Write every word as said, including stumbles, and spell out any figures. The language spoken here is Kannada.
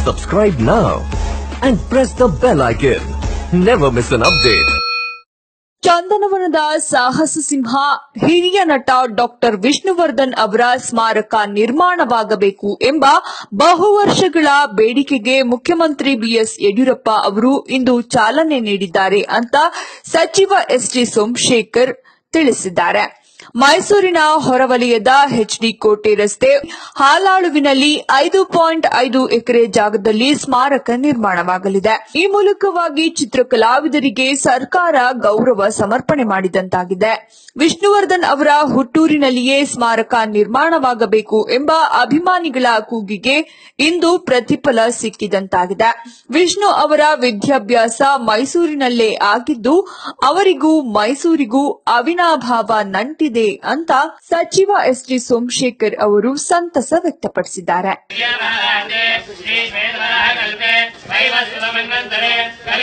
Subscribe now and press the bell icon. Never miss an update. ಚಂದನವನದ ಸಾಹಸ ಸಿಂಹ ಹಿರಿಯ ನಟ ಡಾಕ್ಟರ್ ವಿಷ್ಣುವರ್ಧನ್ ಅವರ ಸ್ಮಾರಕ ನಿರ್ಮಾಣವಾಗಬೇಕು ಎಂಬ ಬಹುವರ್ಷಗಳ ಬೇಡಿಕೆಗೆ ಮುಖ್ಯಮಂತ್ರಿ ಬಿಎಸ್ ಯಡಿಯೂರಪ್ಪ ಅವರು ಇಂದು ಚಾಲನೆ ನೀಡಿದ್ದಾರೆ ಅಂತ ಸಚಿವ ಎಸ್ ಟಿ ಸೋಮಶೇಖರ್ ತಿಳಿಸಿದ್ದಾರೆ. ಮೈಸೂರಿನ ಹೊರವಲಯದ ಎಚ್ಡಿ ಕೋಟೆ ರಸ್ತೆ ಹಾಲಾಳುವಿನಲ್ಲಿ ಐದು ಪಾಯಿಂಟ್ ಐದು ಎಕರೆ ಜಾಗದಲ್ಲಿ ಸ್ಮಾರಕ ನಿರ್ಮಾಣವಾಗಲಿದೆ. ಈ ಮೂಲಕವಾಗಿ ಚಿತ್ರಕಲಾವಿದರಿಗೆ ಸರ್ಕಾರ ಗೌರವ ಸಮರ್ಪಣೆ ಮಾಡಿದಂತಾಗಿದೆ. ವಿಷ್ಣುವರ್ಧನ್ ಅವರ ಹುಟ್ಟೂರಿನಲ್ಲಿಯೇ ಸ್ಮಾರಕ ನಿರ್ಮಾಣವಾಗಬೇಕು ಎಂಬ ಅಭಿಮಾನಿಗಳ ಕೂಗಿಗೆ ಇಂದು ಪ್ರತಿಫಲ ಸಿಕ್ಕಿದಂತಾಗಿದೆ. ವಿಷ್ಣು ಅವರ ವಿದ್ಯಾಭ್ಯಾಸ ಮೈಸೂರಿನಲ್ಲೇ ಆಗಿದ್ದು ಅವರಿಗೂ ಮೈಸೂರಿಗೂ ಅವಿನಾಭಾವ ನಂಟಿದೆ ಅಂತ ಸಚಿವ ಎಸ್ ಟಿ ಸೋಮಶೇಖರ್ ಅವರು ಸಂತಸ ವ್ಯಕ್ತಪಡಿಸಿದ್ದಾರೆ.